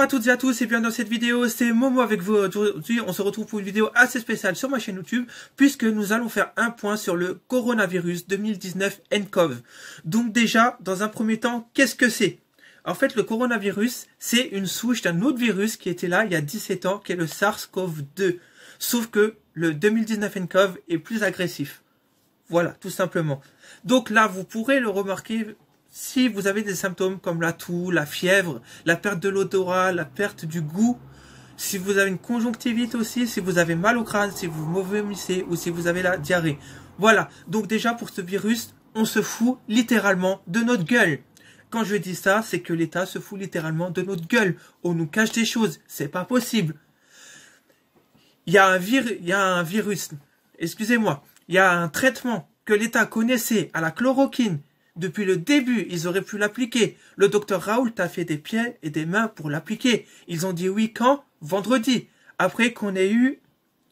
toutes et à tous et bienvenue dans cette vidéo, c'est Momo avec vous. Aujourd'hui on se retrouve pour une vidéo assez spéciale sur ma chaîne YouTube puisque nous allons faire un point sur le coronavirus 2019 nCoV. Donc déjà, dans un premier temps, qu'est-ce que c'est? En fait, le coronavirus, c'est une souche d'un autre virus qui était là il y a 17 ans, qui est le SARS-CoV-2. Sauf que le 2019 nCoV est plus agressif. Voilà, tout simplement. Donc là, vous pourrez le remarquer si vous avez des symptômes comme la toux, la fièvre, la perte de l'odorat, la perte du goût, si vous avez une conjonctivite aussi, si vous avez mal au crâne, si vous vomissez ou si vous avez la diarrhée. Voilà, donc déjà pour ce virus, on se fout littéralement de notre gueule. Quand je dis ça, c'est que l'État se fout littéralement de notre gueule. On nous cache des choses, c'est pas possible. Il y a un virus, excusez-moi, il y a un traitement que l'État connaissait à la chloroquine. Depuis le début, ils auraient pu l'appliquer. Le docteur Raoult a fait des pieds et des mains pour l'appliquer. Ils ont dit oui quand? Vendredi. Après qu'on ait eu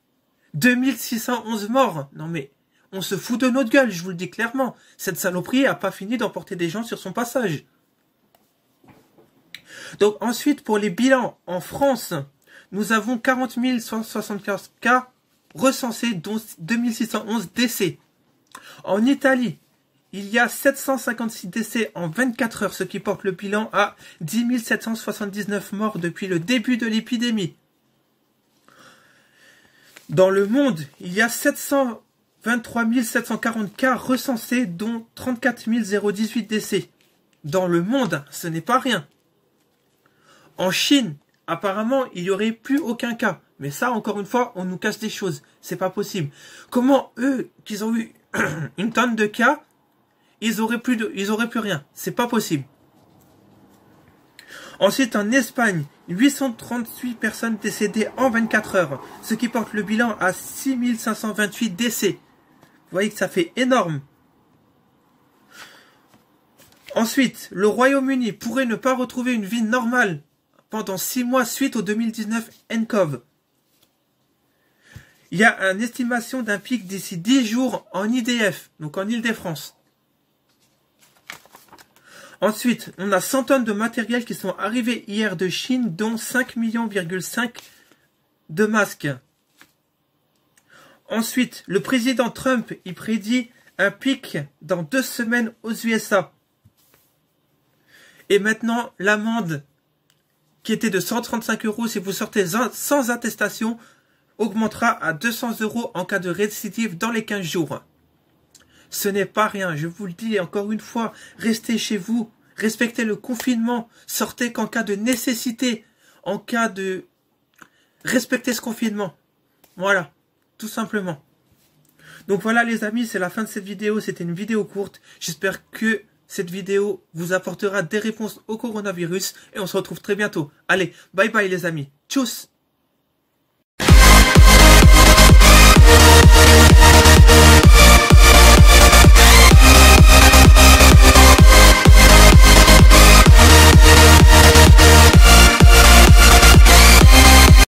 2611 morts. Non mais, on se fout de notre gueule, je vous le dis clairement. Cette saloperie a pas fini d'emporter des gens sur son passage. Donc ensuite, pour les bilans, en France, nous avons 40 175 cas recensés, dont 2611 décès. En Italie, il y a 756 décès en 24 heures, ce qui porte le bilan à 10 779 morts depuis le début de l'épidémie. Dans le monde, il y a 723 740 cas recensés, dont 34 018 décès. Dans le monde, ce n'est pas rien. En Chine, apparemment, il n'y aurait plus aucun cas. Mais ça, encore une fois, on nous cache des choses. C'est pas possible. Comment eux, qu'ils ont eu une tonne de cas, ils auraient plus rien. C'est pas possible. Ensuite, en Espagne, 838 personnes décédées en 24 heures, ce qui porte le bilan à 6 528 décès. Vous voyez que ça fait énorme. Ensuite, le Royaume-Uni pourrait ne pas retrouver une vie normale pendant 6 mois suite au 2019 nCoV. Il y a une estimation d'un pic d'ici 10 jours en IDF, donc en Île-de-France. Ensuite, on a 100 tonnes de matériel qui sont arrivés hier de Chine, dont 5,5 millions de masques. Ensuite, le président Trump, il prédit un pic dans 2 semaines aux USA. Et maintenant, l'amende qui était de 135 € si vous sortez sans attestation augmentera à 200 € en cas de récidive dans les 15 jours. Ce n'est pas rien, je vous le dis encore une fois, restez chez vous, respectez le confinement, sortez qu'en cas de nécessité, en cas de... Respectez ce confinement. Voilà, tout simplement. Donc voilà les amis, c'est la fin de cette vidéo, c'était une vidéo courte, j'espère que cette vidéo vous apportera des réponses au coronavirus et on se retrouve très bientôt. Allez, bye bye les amis, tchuss!